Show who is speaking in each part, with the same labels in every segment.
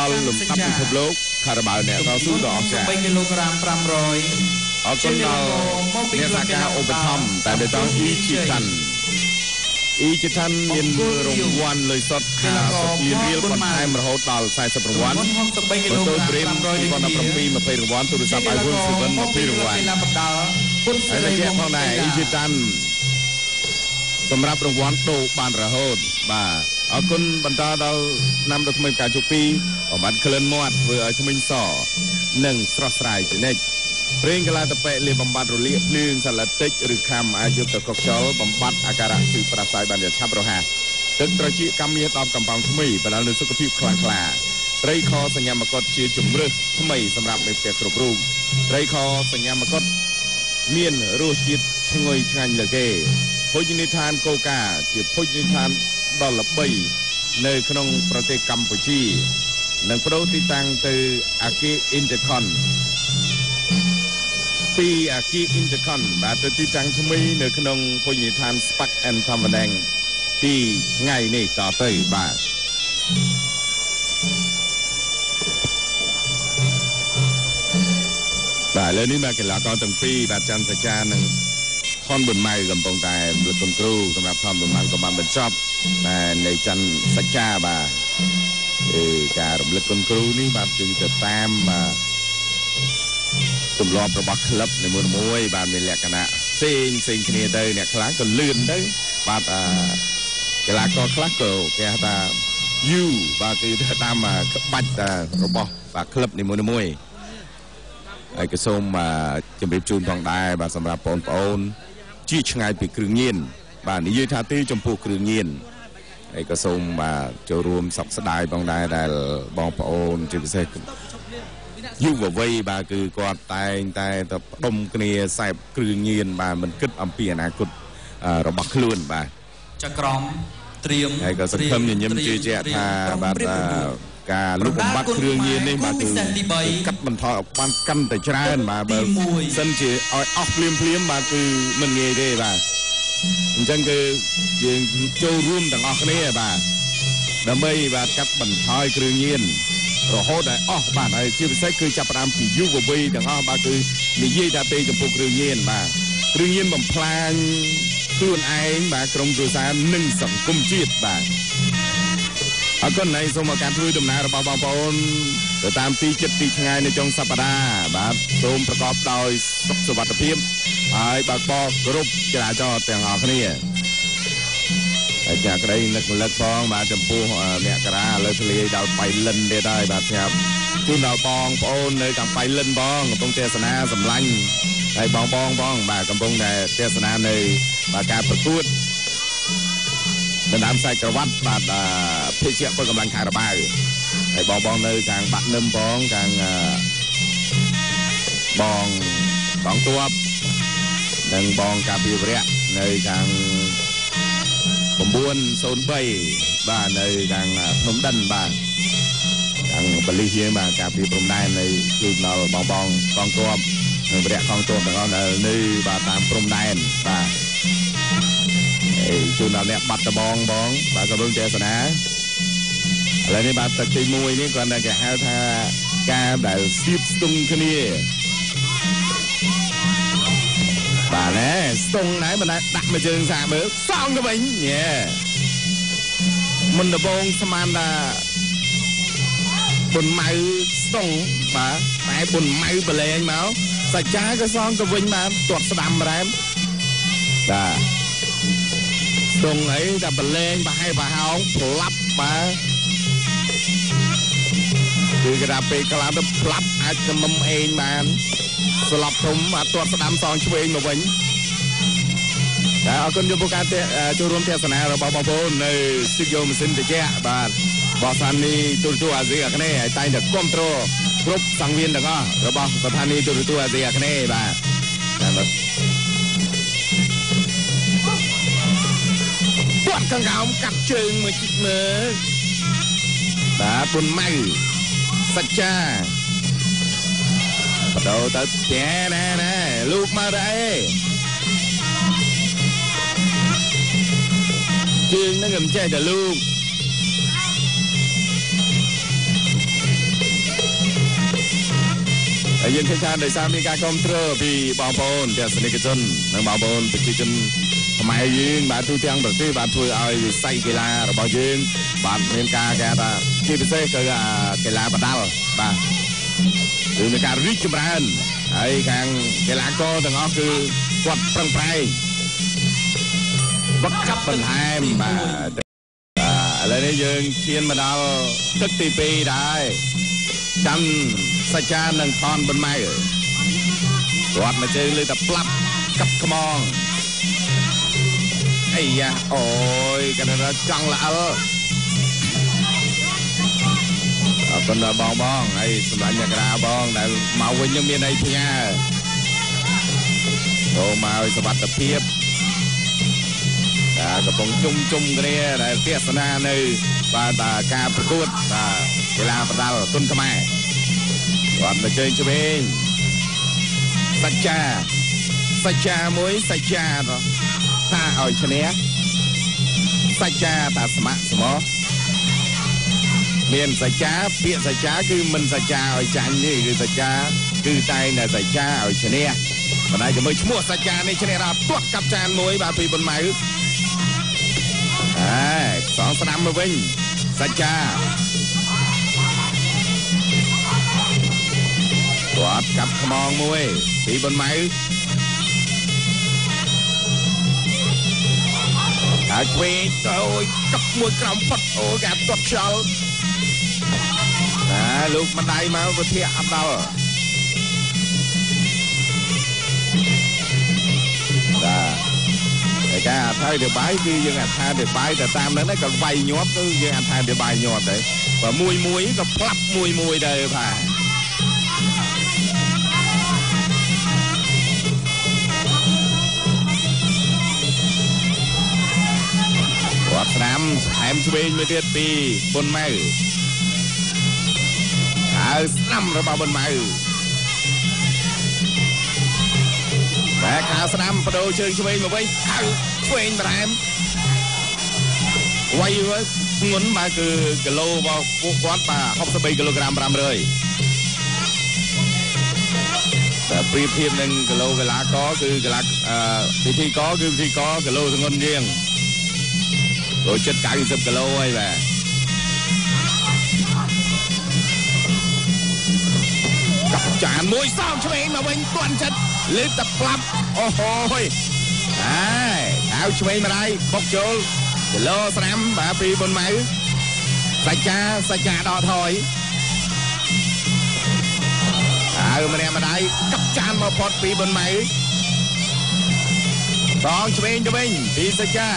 Speaker 1: ដល់លំដាប់ពិភពលោក Carabao អ្នកតស៊ូដ៏អស្ចារ្យ
Speaker 2: 3 គីឡូក្រាម 500
Speaker 1: អរគុណដល់អ្នកសហការឧបត្ថម្ភតែបេតងអ៊ីជីតាន់មានរង្វាន់លុយសុទ្ធ50រៀលបន្ថែមរហូតដល់40រង្វាន់
Speaker 2: 63 គីឡូក្រាម 500
Speaker 1: 2017 20រង្វាន់ទូរស័ព្ទ iPhone 7 20រង្វាន់ហើយតែជាផងដែរអ៊ីជីតាន់សម្រាប់រង្វាន់ដូរបានរហូតបាទអរគុណបន្តដល់ឆ្នាំដ៏ថ្មីការជោគពីបំបត្តិក្លិនមាត់ធ្វើឲ្យធ្មេញសនិងស្រស់ស្រាយជានិច្ចប្រេងកាឡាតប៉ែលាបំបត្តិរលាកភ្លើងសាឡាតិចឬខាំអាចយកទៅកុកចលបំបត្តិអាការៈគឺប្រសាយបានយ៉ាងឆាប់រហ័សទឹកត្រចៀកកម្មមាស10កំប៉ោងថ្មីផ្ដល់នូវសុខភាពខ្លាំងក្លាត្រីខសញ្ញាមកុដជាជំរើសថ្មីសម្រាប់មេផ្ទះគ្រប់រូបត្រីខសញ្ញាមកុដមានរសជាតិឈ្ងុយឆ្ងាញ់លើគេភោជនីយដ្ឋានកូកាជាភោជនីយដ្ឋានដ៏ល្បីនៅក្នុងប្រទេសកម្ពុជានិងប្តូរទីតាំងទៅអាគារ Intercon ពីអាគារ Intercon បាទទៅទីតាំងថ្មីនៅក្នុងភោជនីយដ្ឋាន Spark and Tamadang ពីថ្ងៃនេះតទៅបាទបាទឥឡូវនេះបាទកីឡាករទាំងពីរបាទច័ន្ទសច្ចានិងផនប៊ុនម៉ៅកំពុងតែរំលឹកគុណគ្រូសម្រាប់ផនប៊ុនម៉ៅក៏បានបញ្ចប់បាទនៃច័ន្ទសច្ចាបាទការរំលឹកគុណគ្រូនេះបាទគឺទៅតាមទម្លាប់របស់ក្លឹបនីមួយៗបាទមានលក្ខណៈផ្សេងគ្នាទៅអ្នកខ្លះក៏លឿនទៅបាទកីឡាករខ្លះក៏គេហៅថាយូបាទគឺទៅតាមក្បាច់របស់បាទក្លឹបនីមួយៗហើយក៏សូមជម្រាបជូនផងដែរបាទសម្រាប់បងប្អូនជាឆ្ងាយពីគ្រឿងញៀនបាទនិយាយថាទេចំពោះគ្រឿងញៀនហើយក៏សូមបាទចូលរួមសោកស្ដាយផងដែរដែលបងប្អូនជាពិសេសយុវវ័យបាទគឺគាត់តែងតែទៅផ្ដុំគ្នាសែបគ្រឿងញៀនបាទមិនគិតអំពីអនាគតរបស់ខ្លួនបាទ
Speaker 2: ចក្រមត្រៀម
Speaker 1: ហើយក៏សង្ឃឹមញញឹមជឿជាក់ថាបាទការលុបបំបាត់គ្រឿងញៀននេះបាទគឺកាត់បន្ថយអបានកាន់តែច្រើនបាទបើសិនជាឲ្យអស់ភ្លាមបាទគឺមិនងាយទេបាទអញ្ចឹងគឺយើងចូលរួមទាំងអស់គ្នាបាទដើម្បីបាទកាត់បន្ថយគ្រឿងញៀនរហូតដល់អស់បាទហើយជាពិសេសគឺចាប់ផ្ដើមពីយុវវ័យទាំងអស់បាទគឺនិយាយថាទេចំពោះគ្រឿងញៀនបាទគ្រឿងញៀនបំផ្លាញខ្លួនឯងបាទក្រុមគ្រួសារនិងសង្គមជាតិបាទអរគុណហើយសូមឱកាសធ្វើដំណើររបស់បងប្អូនទៅតាមទីចិត្តទីឆ្ងាយនៅចុងសប្តាហ៍បាទសូមប្រកបដោយសុខសុវត្ថិភាពហើយបើកបរគ្រប់ចរាចរណ៍ទាំងអស់គ្នាហើយចាក្តីនឹករលឹកផងបាទចំពោះអ្នកកាឥឡូវធ្លាយដល់បៃលិនទៀតហើយបាទប្រាប់ជូនដល់បងប្អូននៅខាងបៃលិនបងកំពុងទេសនាសម្លាញ់ហើយបងផងបាទកំពុងតែទេសនានៅបាទការប្រកួតដណ្ដើមខ្សែក្រវ៉ាត់បាទភេសជ្ជៈពលកម្លាំងCarabaoហើយបងនៅខាងបាក់នឹមផងខាងបងកងទ័ពនិងបងការពារវរៈនៅខាង903បាទនៅខាងភ្នំដិនបាទខាងបលិសយើងបាទការពារព្រំដែននៅជួយដល់បងកងទ័ពនិងវរៈកងទ័ពទាំងអស់នៅបាទតាមព្រំដែនបាទជូនដល់អ្នកបាត់ដបងបាទក៏រួមទេសនាឥឡូវនេះបាទទឹកទី1នេះគាត់តែគេហៅថាការដែលសៀបស្ទង់គ្នាបាទណែស្ទង់ណែមិនដាក់មួយជើងសាមើលសងទៅវិញញ៉ែមិនដបងស្មានថាបុនម៉ៅស្ទង់បាទតែបុនម៉ៅបលែងមកសច្ចាក៏សងទៅវិញបាទទាត់ស្ដាំរ៉ែមបាទស្ទង់អីតែបលែងប្រហែលប្រហោងផ្លាប់បាទគឺគេថាពេលខ្លះទៅផ្លាប់អាចជំនុំអេងបានស្លាប់ធំបាទទាត់ស្ដាំសងឆ្វេងមកវិញតែអរគុណចំពោះការចូលរួមទេសនារបស់បងប្អូននៅស្ទូឌីយោម៉ាស៊ីនត្រជាក់បាទបោះសានីទូរទស្សន៍អាស៊ីអាគ្នេយ៍ឲ្យតែងតែគ្រប់គ្រងគ្រប់សង្វៀនទាំងអស់របស់ស្ថានីយ៍ទូរទស្សន៍អាស៊ីអាគ្នេយ៍បាទពាត់កង្កោមកាត់ជើងមកជីកមើលបាទពុនម៉ៅសច្ចាបដូរទៅផ្ទះណែលោកមកដែរជើងហ្នឹងមិនចេះតែលោកយើងឃើញថាដោយសារមានការគ្រប់គ្រងពីបងប្អូនទស្សនិកជននិងបងប្អូនប្រជាជនខ្មែរយើងបាទទូទាំងប្រទេសបានធ្វើឲ្យវិស័យកីឡារបស់យើងបានមានការគេថាជាពិសេសគឺកីឡាបដាល់បាទគឺមានការរីកចម្រើនហើយខាងកីឡាករទាំងអស់គឺគាត់ប្រឹងប្រែងវឹកកាប់បន្ថែមបាទឥឡូវនេះយើងឈានមកដល់ទឹកទី2ដែរចាំសាចានិងថនប៊ុនម៉ៅគាត់មកជើងលើតែផ្លាប់កាប់ខ្មងអីយ៉ាអូយគាត់ថាចង់ល្អលអរគុណដល់បងហើយសម្រាប់អ្នកក្រាបងដែលមកវិញនឹងមានអីផ្ញើចូលមកឲ្យសុវត្ថិភាពកំពុងជុំគ្នាដែលទស្សនានៅបាទការប្រកួតបាទកីឡាបដាល់គុនខ្មែរគាត់មកជើងឆ្វេងសាចាមួយសាចាថាឲ្យឈ្នះសាចាថាស្ម័គ្រស្មោះមានសាចាពាក្យសាចាគឺមិនសាចាឲ្យចាញ់ទេគឺសាចាគឺតែងតែសាចាឲ្យឈ្នះបណ្ដាជាមួយឈ្មោះសាចានេះឈ្នះដល់ទាត់កាប់ចានមួយបាទពីប៊ុនម៉ៅសងស្ដាំមកវិញសាចាគាត់កាប់ខ្មងមួយពីប៊ុនម៉ៅហើយឆ្វេងអូយកាប់មួយក្រោមផុតអូកាប់ទាត់ខ្យល់លោកម្ដាយមកវិធាអត់ដល់តែការអត្ថាធិប្បាយគឺយើងអត្ថាធិប្បាយតែតាមហ្នឹងក៏វាយញាប់គឺយើងអត្ថាធិប្បាយញាប់ដែរបើមួយក៏ផ្លាប់មួយដែរបាទគាត់ស្ដាំថែមឆ្វេងមួយទៀតពីប៊ុនម៉ៅហើយស្ដាំរបស់ប៊ុនម៉ៅតែខាស្ដាំបដូរជើងឆ្វេងមកវិញហើយឆ្វេងបន្ថែមវាយធ្ងន់បាទគឺគីឡូរបស់ពួកគាត់បាទ63គីឡូក្រាម500តែប្រៀបធៀបនឹងគីឡូកីឡាករគឺកីឡាពិធីករគឺពិធីករគីឡូធ្ងន់ជាងចូលចិត្ត90គីឡូហើយបាទកាប់ចានមួយសងឆ្វេងមកវិញទាន់ចិត្តលើកតែផ្លាប់អូហូយហើយហៅឆ្វេងម្ដាយបុកចូលគីឡូស្រាំបាទពីប៊ុនម៉ៅសាចាដកថយហើយម្ដាយកាប់ចានមកផុតពីប៊ុនម៉ៅសងឆ្វេងទៅវិញពីសាចា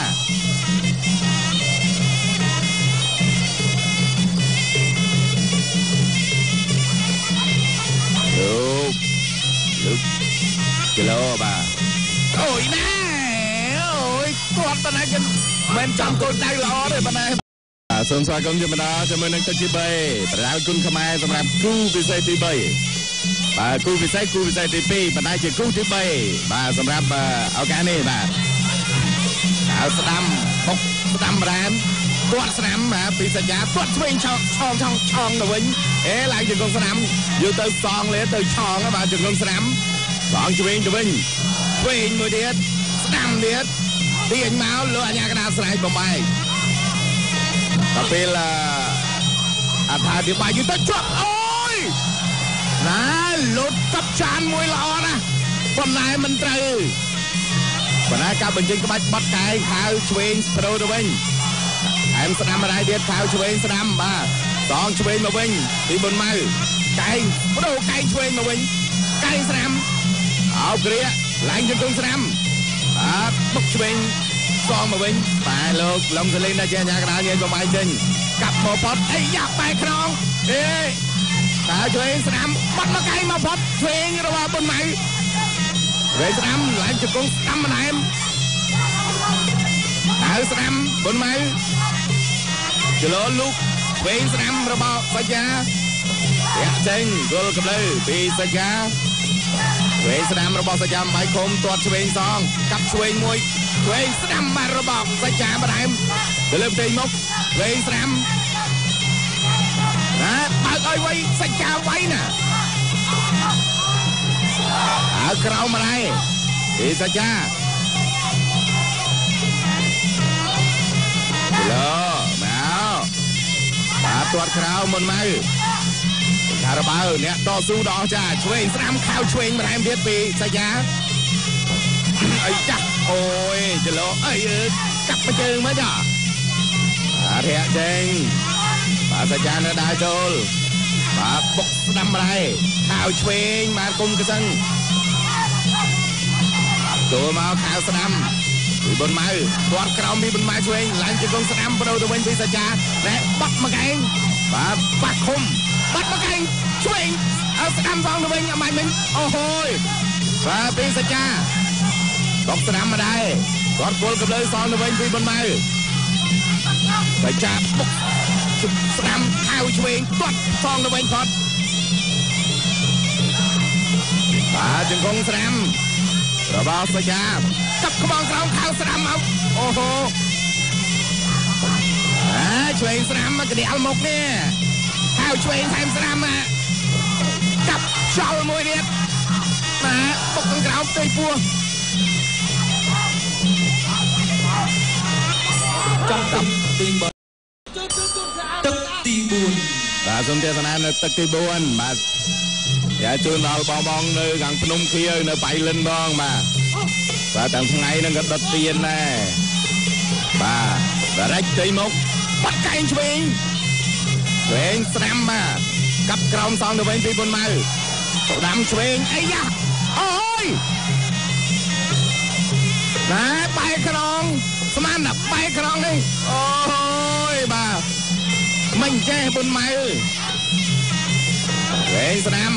Speaker 1: លោកគីឡូបាទអូយណែអូយគាត់ប៉ុណ្ណាគេមិនចាំកូនដៅល្អទេប៉ុណ្ណាសូមស្វាគមន៍ជាបណ្ដាជាមួយនឹងទឹកទី3ប្រដាល់គុនខ្មែរសម្រាប់គូពិសេសទី3បាទគូពិសេសទី2បណ្ដាជាគូទី3បាទសម្រាប់ឱកាសនេះបាទហើយស្ដាំបុកស្ដាំប្រាំគាត់ស្ដាំបាទពីសញ្ញាគាត់ឆ្វេងឆងទៅវិញឡើងជង្គង់ស្ដាំយកទៅសងលេទៅឆងបាទជង្គង់ស្ដាំសងឆ្វេងទៅវិញឆ្វេងមួយទៀតស្ដាំទៀតទាញមកលើអាញាកណ្ដាលស្រែកបំបែកដល់ពេលអត្ថាធិប្បាយយទៅជាប់អូយណាលុតកាប់ចានមួយល្អណាស់ប៉ុន្តែមិនត្រូវបណ្ណាការបញ្ចេញក្បាច់បាត់កែងខៅឆ្វេងប្រូទៅវិញអែមស្ដាំម្ដាយទៀតខៅឆ្វេងស្ដាំបាទសងឆ្វេងមកវិញពីប៊ុនម៉ៅកែងប្រូកែងឆ្វេងមកវិញកែងស្ដាំអោក្រាឡើងជង្គង់ស្ដាំបាទបុកឆ្វេងសងមកវិញតែលោកលំសលីនដែលជាអាញាកណ្ដាលញ៉ៃបំបាយចេញកាប់មកផុតអីយ៉ាប់បែកខ្នងតើឆ្វេងស្ដាំបាត់មកកែងមកផុតឆ្វេងរបស់ប៊ុនម៉ៅឆ្វេងស្ដាំឡើងជង្គង់ស្ដាំម្ដាយតើស្ដាំប៊ុនម៉ៅគីឡូលូកឆ្វេងស្ដាំរបស់សាចារាក់ចេញគល់កំឡៅពីសាចាឆ្វេងស្ដាំរបស់សាចាបាយខុំទាត់ឆ្វេងសងកាប់ឆ្វេងមួយឆ្វេងស្ដាំបាទរបស់សាចាបន្ថែមទៅលើផ្ទៃមុខឆ្វេងស្ដាំណាបើកឲ្យវៃសាចាវៃណាក្រោមម្ដាយពីសាចាលោមកបាទទាត់ក្រោមមុនមកការបាវអ្នកតស៊ូដល់ចាឆ្វេងស្ដាំខៅឆ្វេងម្ដាយទៀតពីសាចាអីចាស់អូយចលោអីកាប់មកជើងមកចាបាទធាក់ចេញបាទសាចានៅដើរចូលបាទបុកស្ដាំម្ដាយខៅឆ្វេងបាទគុំកសឹងចូលមកខៅស្ដាំពីបុនម៉ៅគាត់ក្រោមពីបុនម៉ៅឆ្វេងឡើងជង្គង់ស្ដាំបដូរទៅវិញពីសាចាតែបាត់មកឯងបាទប៉ះឃុំបាត់មកឯងឆ្វេងស្ដាំសងទៅវិញអមាញ់វិញអូហូយបាទពីសាចាបុកស្ដាំម្ដាយគាត់គល់កន្លៅសងទៅវិញពីបុនម៉ៅសាចាបុកស្ដាំខៅឆ្វេងទាត់សងទៅវិញគាត់បាទជង្គង់ស្ដាំរបស់សាចាកាប់ក្បងក្រោមខៅស្ដាំមកអូហូឆ្វេងស្ដាំមកកណ្ដាលមុខនេះខៅឆ្វេងថែមស្ដាំមកកាប់ចោលមួយទៀតបាទបុកខាងក្រោមផ្ទៃពោះ
Speaker 2: ចំទឹកទី4ទឹកទី4
Speaker 1: បាទសូមទេសនានៅទឹកទី4បាទយ៉ាជូនដល់បងនៅខាងភ្នំខៀវនៅបៃលិនបងបាទទាំងថ្ងៃហ្នឹងក៏ដុតទៀនដែរបាទបរិចទៅមកបាត់កែងឆ្វេងស្ដាំបាទកាប់ក្រោមសងទៅវិញពីបុនម៉ៅស្ដាំឆ្វេងអីយ៉ាអូយបាទបែកក្រងស្មានតែបែកក្រងនេះអូយបាទមិនចេះបុនម៉ៅស្ដាំ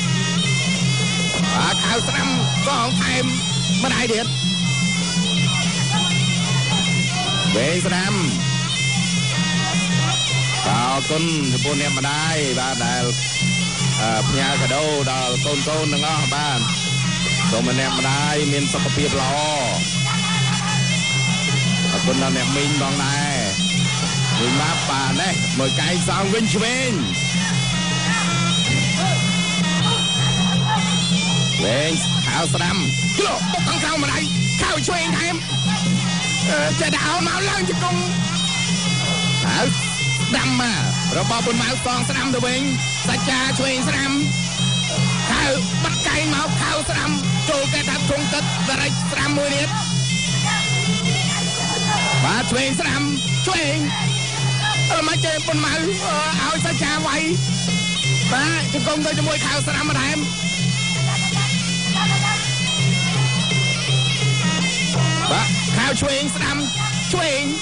Speaker 1: បាទខៅស្ដាំកងថែមម្ដាយទៀតស្ដាំអរគុណចំពោះអ្នកម្ដាយបាទដែលផ្ញើកាដូដល់កូនទាំងអស់បាទសូមអ្នកម្ដាយមានសុខភាពល្អអរគុណដល់អ្នកមីងបងដែរមីងមកបាទនេះមួយកែងសងវិញឆ្វេងខៅស្ដាំគីឡូបុកខាងក្រៅម្ដាយខៅឆ្វេងថែមចេះតែអោនមកឡើងជង្គង់ខៅស្ដាំមករបស់បុនម៉ៅសងស្ដាំទៅវិញសាចាឆ្វេងស្ដាំខៅបាត់កែងមកខៅស្ដាំចូលកែថាធុងទឹកបរិចស្ដាំមួយទៀតបាទឆ្វេងស្ដាំឆ្វេងអត់មកចេះបុនម៉ៅឲ្យសាចាវាយបាទជង្គង់ទៅជាមួយខៅស្ដាំម្ដាយបាទខៅឆ្វេងស្ដាំឆ្វេង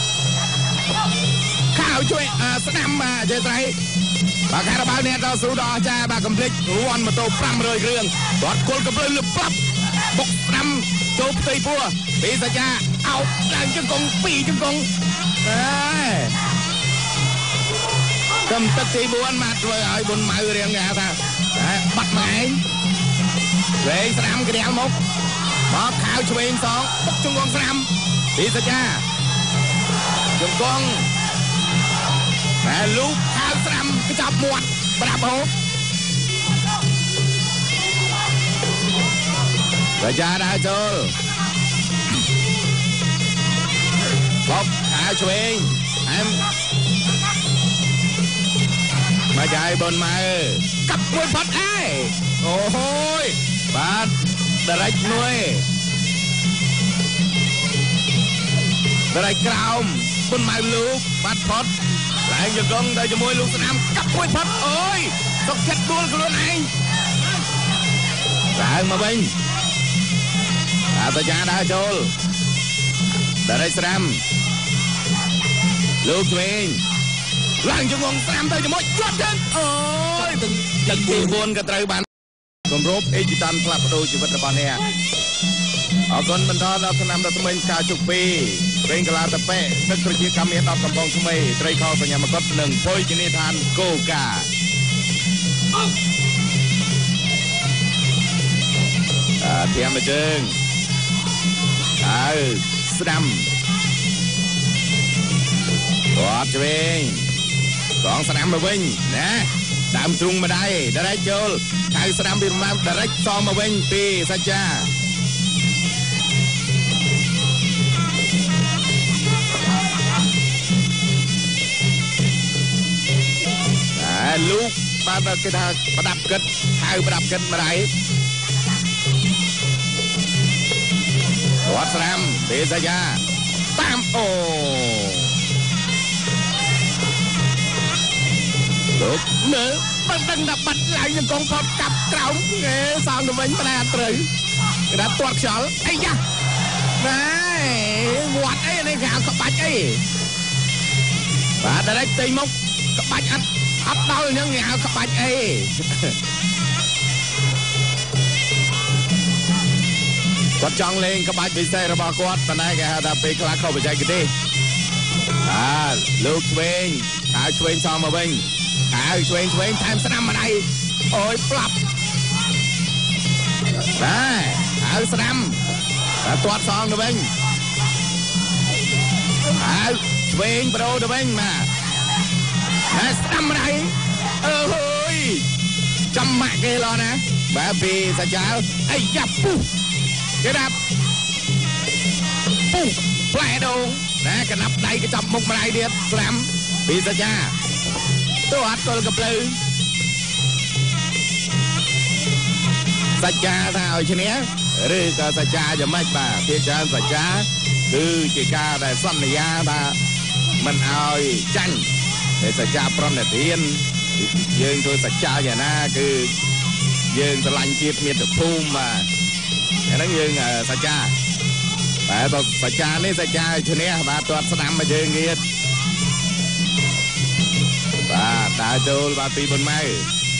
Speaker 1: ខៅឆ្វេងស្ដាំបាទចេះស្រីបាទការបាល់អ្នកដល់ស៊ូដល់ចាបាទកំភ្លេចរន់ម៉ូតូ500គ្រឿងគាត់គល់កំភ្លើលឹបប្រាប់បុកស្ដាំចូលផ្ទៃពោះពីសាចាអោបឡើងជង្គង់2ជង្គង់កំទឹកទី4មកធ្វើឲ្យបុនម៉ៅរៀងគេហៅថាបាត់មកឯងស្ដាំកណ្ដាលមកមកខៅឆ្វេងសងបុកជង្គង់ស្ដាំពីសាចាជង្គង់តែលូកខៅស្ដាំកញ្ចប់មាត់ប្រាប់ហូបសាចាដើរចូលបុកខៅឆ្វេងអែមមកចាយបុនម៉ៅកាប់មួយផាត់អេអូហូយបាទដរិចមួយដរិចក្រោមបុនម៉ៅលូកបាត់ផុតឡើងជង្គង់ទៅជាមួយលោកស្ដាំកាប់មួយផុតអូយទុកចិត្តដួលខ្លួនឯងឡើងមកវិញសាចាដើរចូលដរិចស្ដាំលោកឆ្វេងឡើងជង្គង់ស្ដាំទៅជាមួយជាប់ជើងអូយទឹកទី4ក៏ត្រូវបានគម្រប់អេជីតាន់ផ្លាស់ប្ដូរជីវិតរបស់អ្នកអរគុណបន្តដល់ឆ្នាំដល់ថ្មីការជុកពីរេងកាឡាតប៉ែទឹកប្រជាកម្មមាន10កំប៉ុងថ្មីត្រីខសញ្ញាមកុដនិងភោជនីយដ្ឋានកូកាធៀមជើងហើយស្ដាំគាត់ឆ្វេងសងស្ដាំមកវិញណាដើមទ្រុងម្ដាយដរ៉េចចូលហៅស្ដាំពីប្រមាណដរ៉េចសងមកវិញពីសាចាលោកបាទគេថាប្រដាប់គិតហៅប្រដាប់គិតម្ដាយវត្តស្រាំទេសាយាតាមអូលោកមើលមិនដឹងថាបាត់ឡើងនឹងកងផតកាប់ក្រោមសងទៅវិញបណ្ដាអត់ត្រូវគេថាទាត់ខ្យល់អីយ៉ាណែវត្តអីនេះគេហៅក្បាច់អីបាទដរ៉េចទៅមកក្បាច់អត់ដល់អញ្ចឹងគេហៅក្បាច់អីគាត់ចង់លេងក្បាច់ពិសេសរបស់គាត់ប៉ុន្តែគេហៅថាពេលខ្លះខុសបច្ចេកទេសលោកឆ្វេងហៅឆ្វេងសងមកវិញហៅឆ្វេងថែមស្ដាំម្ដាយអូយផ្លាប់បាទហៅស្ដាំទាត់សងទៅវិញហៅឆ្វេងប្រូទៅវិញបាទស្ដាំម្ដាយអើយចាំម៉ាក់គេឡោះណាបាទពីសាចាលអីយ៉ាប់ពុះគេដាក់ពុះផ្លែដូងណាកណាប់ដៃក៏ចាប់មុខម្ដាយទៀតស្ដាំពីសាចាទៅអត់ទល់កភ្លៅសាចាថាឲ្យឈ្នះឬក៏សាចាយ៉ាងម៉េចបាទពីច្រើនសាចាគឺជាការដែលសន្យាថាមិនឲ្យចាញ់តែសាចាប្រណិធានយើងធ្វើសាចាយ៉ាងណាគឺយើងស្រឡាញ់ជាតិមាតុភូមិបាទអាហ្នឹងយើងសាចាបាទសាចានេះសាចាឈ្នះបាទទាត់ស្ដាំមកយើងទៀតបាទដើរចូលបាទពីប៉ុន្មាន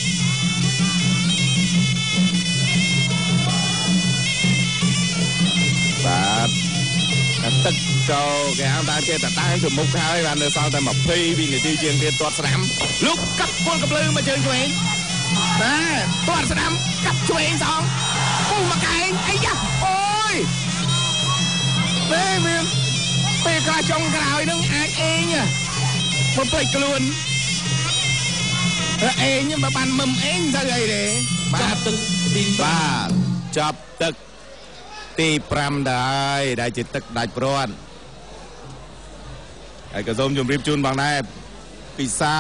Speaker 1: បាទទឹកក៏គេហៅថាចេះតែដើរទៅមុខហើយបាទនៅសល់តែ20វិនាទីជាងទៀតទាត់ស្ដាំលោកកាប់ពលកភ្លឺមកជើងឆ្វេងបាទទាត់ស្ដាំកាប់ឆ្វេងសងពុះមកកែងអីយ៉ាអូយនេះមានពេលខ្លះចុងក្រោយនឹងអាចអេងមកពេចខ្លួនអេងមកបានមឹមអេងទៅអីទេបាទទឹកទីបាទចាប់ទឹកទី5ដែរដែលជាទឹកដាច់ព្រាត់ហើយក៏សូមជម្រាបជូនបងដែរពិសា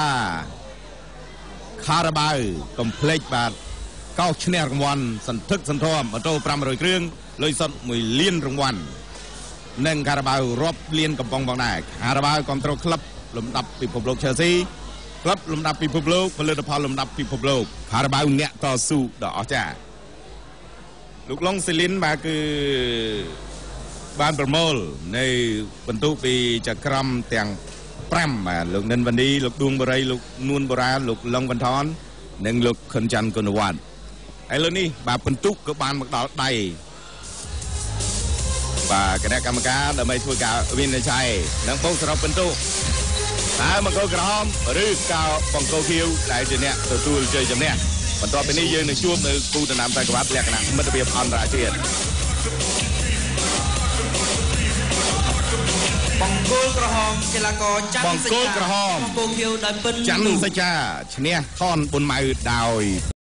Speaker 1: ខារ៉ាបាវកុំភ្លេចបាទកោសឈ្នះរង្វាន់សន្ធឹកសន្ធាប់ម៉ូតូ500គ្រឿងលុយសុទ្ធ1លានរង្វាន់និងខារ៉ាបាវរាប់លានកំប៉ុងបងដែរខារ៉ាបាវគ្រប់គ្រងក្លឹបលំដាប់ពិភពលោក Chelsea ក្លឹបលំដាប់ពិភពលោកផលិតផលលំដាប់ពិភពលោកខារ៉ាបាវអ្នកតស៊ូដ៏អស្ចារ្យលោកឡុងសេលីនបាទគឺបានប្រមូលនៃបន្ទុកពីចក្រមទាំង5បាទលោកនិនវ៉ានីលោកដួងបរិយលោកនួនបូរ៉ាលោកឡុងវ៉ាន់ថននិងលោកខុនច័ន្ទគុណវត្តហើយលើនេះបាទបន្ទុកក៏បានមកដល់ដៃបាទគណៈកម្មការដើម្បីធ្វើការវិនិច្ឆ័យនិងបូកសរុបបន្ទុកតើមង្គលក្រហមឬក៏បង្គោលខៀវដែលជាអ្នកទទួលជ័យជំនះបន្ទាប់ពីនេះយើងនឹងជួបនៅគូដណ្ដើមតែក្បាត់លក្ខណៈមិត្តភាពអន្តរជាតិ
Speaker 2: បង្គោលក្រហមកីឡាករច័ន្ទសច្ចាបង្គោលខៀវដោយពិនច័ន្ទ
Speaker 1: សច្ចាឈ្នះថនប៊ុនម៉ៅដោយ